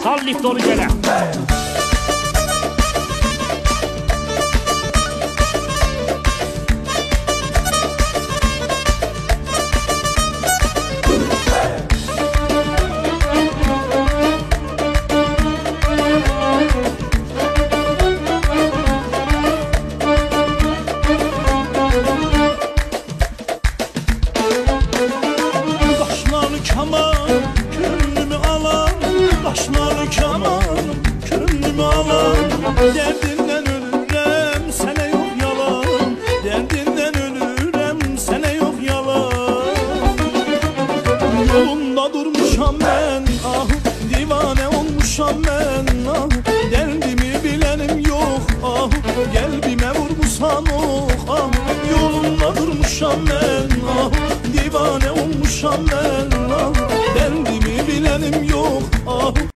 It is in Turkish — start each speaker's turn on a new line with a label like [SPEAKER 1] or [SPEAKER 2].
[SPEAKER 1] Sal liftonu gele.
[SPEAKER 2] Könlümü alan, başları kaman, könlümü alan. Derdinden ölürüm, sene yok yalan. Derdinden ölürüm, sene yok yalan. Yolunda durmuşam ben, ah divane olmuşam ben, ah derdimi bilenim yok, ah kalbime vurmuşsan ok, ah yolunda durmuşam ben, ah divane olmuşam ben, ah derdimi bilenim yok, ah